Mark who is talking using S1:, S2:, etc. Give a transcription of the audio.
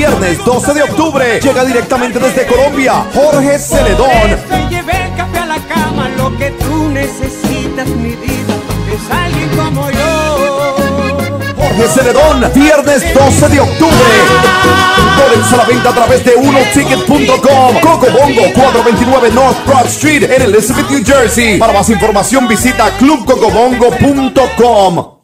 S1: viernes 12 de octubre. Llega directamente desde Colombia, Jorge Celedón.
S2: Te llevé el café a la cama, lo que tú necesitas, mi vida, es alguien como yo.
S1: Jorge Celedón, viernes 12 de octubre. Boletos a la venta a través de unoticket.com. Coco Bongo, 429 North Broad Street en Elizabeth, New Jersey. Para más información visita clubcocobongo.com.